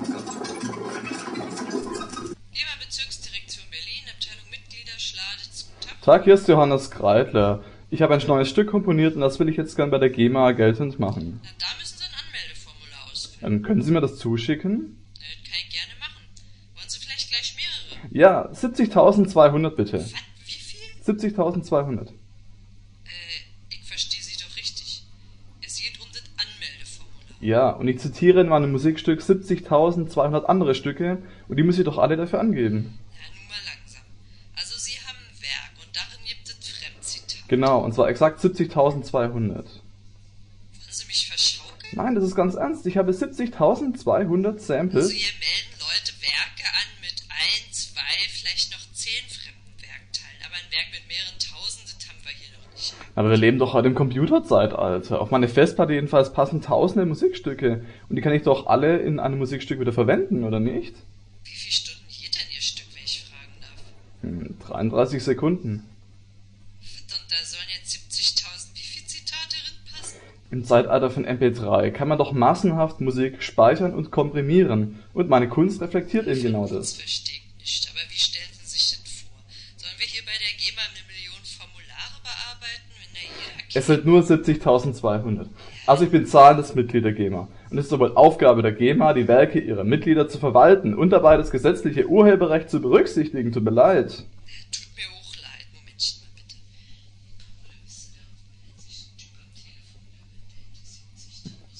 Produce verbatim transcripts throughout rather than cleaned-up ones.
Bezirksdirektion Berlin, Abteilung Mitglieder, Schladitz, guten Tag. Tag, hier ist Johannes Kreidler. Ich habe ein neues Stück komponiert und das will ich jetzt gern bei der GEMA geltend machen. Na, da müssen Sie ein Anmeldeformular ausfüllen. Ähm, können Sie mir das zuschicken? Das kann ich gerne machen. Wollen Sie vielleicht gleich mehrere? Ja, siebzigtausendzweihundert bitte. Was? Wie viel? siebzigtausendzweihundert. Äh, ich verstehe Sie doch richtig. Es geht um das Anmeldeformular. Ja, und ich zitiere in meinem Musikstück siebzigtausendzweihundert andere Stücke und die muss ich doch alle dafür angeben. Ja, nun mal langsam. Also Sie haben ein Werk und darin gibt es Fremdzitat. Genau, und zwar exakt siebzigtausendzweihundert. Wollen Sie mich verschaukeln? Nein, das ist ganz ernst. Ich habe siebzigtausendzweihundert Samples. Also hier melden Leute Werke an mit ein, zwei, vielleicht noch zehn fremden Werkteilen. Aber ein Werk mit mehreren Tausend, das haben wir hier noch nicht. Aber wir leben doch heute im Computerzeitalter. Auf meine Festplatte jedenfalls passen tausende Musikstücke. Und die kann ich doch alle in einem Musikstück wieder verwenden, oder nicht? Wie viele Stunden geht denn Ihr Stück, wenn ich fragen darf? Hm, dreiunddreißig Sekunden. Und da sollen jetzt siebzigtausend wie viele Zitate drin passen? Im Zeitalter von M P drei kann man doch massenhaft Musik speichern und komprimieren. Und meine Kunst reflektiert eben genau Das das. verstehe ich nicht, aber wie stellen Sie sich das vor? Sollen wir hier bei der GEMA eine Million Formulare bearbeiten, wenn da jeder... Es sind nur siebzigtausendzweihundert. Also ich bin zahlendes Mitglied der GEMA. Und es ist sowohl Aufgabe der GEMA, die Werke ihrer Mitglieder zu verwalten und dabei das gesetzliche Urheberrecht zu berücksichtigen. Tut mir leid. Tut mir auch leid. Momentchen mal bitte. Oder wissen Sie auch, wenn sich ein Typ am Telefon über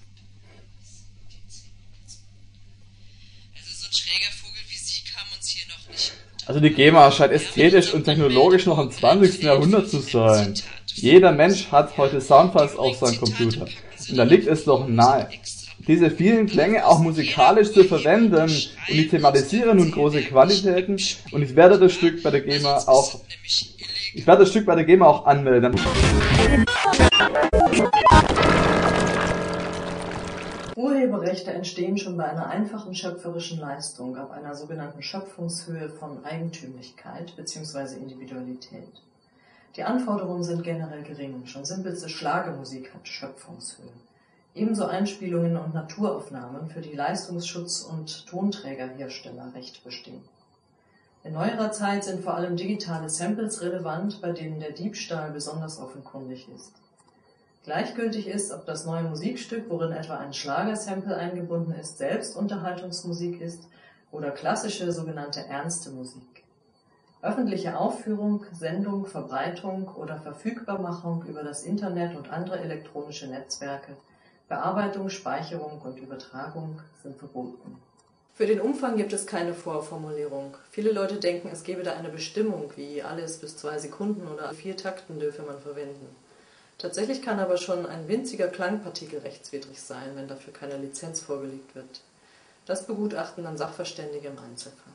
Also so ein schräger Vogel wie Sie kam uns hier noch nicht unter. Also die GEMA scheint ästhetisch und technologisch noch im zwanzigsten Jahrhundert zu sein. Jeder Mensch hat heute Soundfiles auf seinem Computer. Und da liegt es doch nahe, diese vielen Klänge auch musikalisch zu verwenden. Und ich thematisiere nun große Qualitäten und ich werde das Stück bei der GEMA auch, ich werde das Stück bei der GEMA auch anmelden. Urheberrechte entstehen schon bei einer einfachen schöpferischen Leistung ab einer sogenannten Schöpfungshöhe von Eigentümlichkeit bzw. Individualität. Die Anforderungen sind generell gering, schon simpelste Schlagermusik hat Schöpfungshöhe. Ebenso Einspielungen und Naturaufnahmen, für die Leistungsschutz und Tonträgerhersteller Recht bestehen. In neuerer Zeit sind vor allem digitale Samples relevant, bei denen der Diebstahl besonders offenkundig ist. Gleichgültig ist, ob das neue Musikstück, worin etwa ein Schlagersample eingebunden ist, selbst Unterhaltungsmusik ist oder klassische sogenannte ernste Musik. Öffentliche Aufführung, Sendung, Verbreitung oder Verfügbarmachung über das Internet und andere elektronische Netzwerke, Bearbeitung, Speicherung und Übertragung sind verboten. Für den Umfang gibt es keine Vorformulierung. Viele Leute denken, es gebe da eine Bestimmung, wie alles bis zwei Sekunden oder vier Takten dürfe man verwenden. Tatsächlich kann aber schon ein winziger Klangpartikel rechtswidrig sein, wenn dafür keine Lizenz vorgelegt wird. Das begutachten dann Sachverständige im Einzelfall.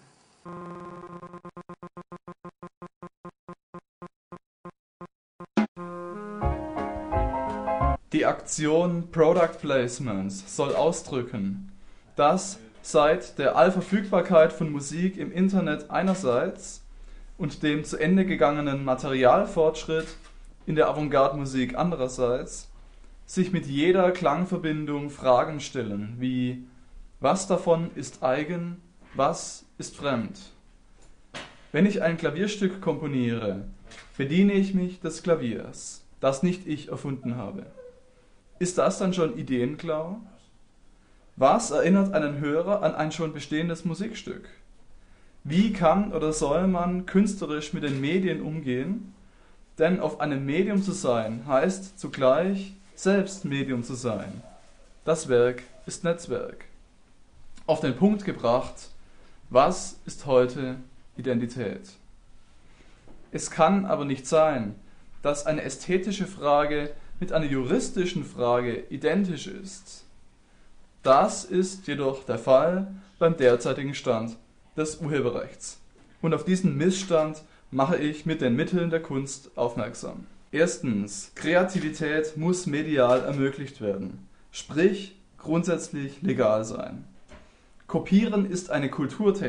Die Aktion Product Placements soll ausdrücken, dass seit der Allverfügbarkeit von Musik im Internet einerseits und dem zu Ende gegangenen Materialfortschritt in der Avantgarde-Musik andererseits sich mit jeder Klangverbindung Fragen stellen, wie: Was davon ist eigen, was ist fremd? Wenn ich ein Klavierstück komponiere, bediene ich mich des Klaviers, das nicht ich erfunden habe. Ist das dann schon Ideenklau? Was erinnert einen Hörer an ein schon bestehendes Musikstück? Wie kann oder soll man künstlerisch mit den Medien umgehen? Denn auf einem Medium zu sein, heißt zugleich selbst Medium zu sein. Das Werk ist Netzwerk. Auf den Punkt gebracht, was ist heute Identität? Es kann aber nicht sein, dass eine ästhetische Frage mit einer juristischen Frage identisch ist. Das ist jedoch der Fall beim derzeitigen Stand des Urheberrechts. Und auf diesen Missstand mache ich mit den Mitteln der Kunst aufmerksam. Erstens, Kreativität muss medial ermöglicht werden, sprich grundsätzlich legal sein. Kopieren ist eine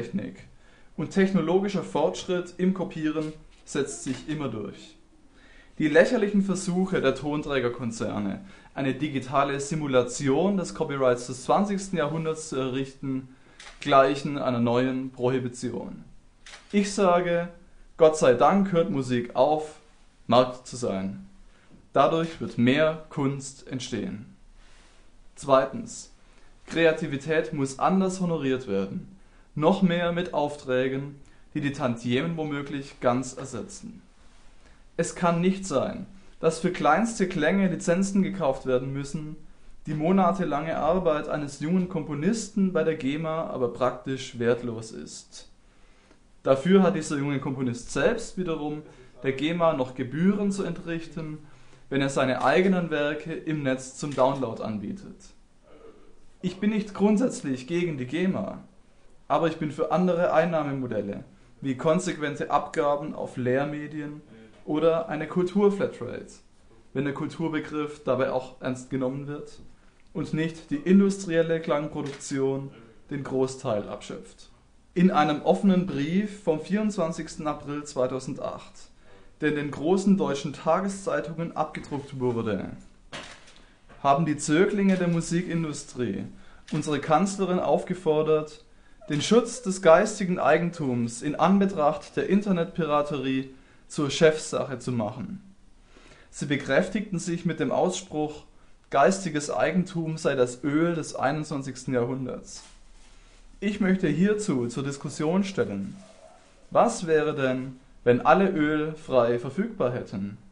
Kulturtechnik und technologischer Fortschritt im Kopieren setzt sich immer durch. Die lächerlichen Versuche der Tonträgerkonzerne, eine digitale Simulation des Copyrights des zwanzigsten Jahrhunderts zu errichten, gleichen einer neuen Prohibition. Ich sage, Gott sei Dank hört Musik auf, Markt zu sein. Dadurch wird mehr Kunst entstehen. Zweitens. Kreativität muss anders honoriert werden. Noch mehr mit Aufträgen, die die Tantiemen womöglich ganz ersetzen. Es kann nicht sein, dass für kleinste Klänge Lizenzen gekauft werden müssen, die monatelange Arbeit eines jungen Komponisten bei der GEMA aber praktisch wertlos ist. Dafür hat dieser junge Komponist selbst wiederum der GEMA noch Gebühren zu entrichten, wenn er seine eigenen Werke im Netz zum Download anbietet. Ich bin nicht grundsätzlich gegen die GEMA, aber ich bin für andere Einnahmemodelle, wie konsequente Abgaben auf Lehrmedien oder eine Kulturflatrate, wenn der Kulturbegriff dabei auch ernst genommen wird und nicht die industrielle Klangproduktion den Großteil abschöpft. In einem offenen Brief vom vierundzwanzigsten April zweitausendacht, der in den großen deutschen Tageszeitungen abgedruckt wurde, haben die Zöglinge der Musikindustrie unsere Kanzlerin aufgefordert, den Schutz des geistigen Eigentums in Anbetracht der Internetpiraterie zur Chefsache zu machen. Sie bekräftigten sich mit dem Ausspruch, geistiges Eigentum sei das Öl des einundzwanzigsten Jahrhunderts. Ich möchte hierzu zur Diskussion stellen: Was wäre denn, wenn alle Öl frei verfügbar hätten?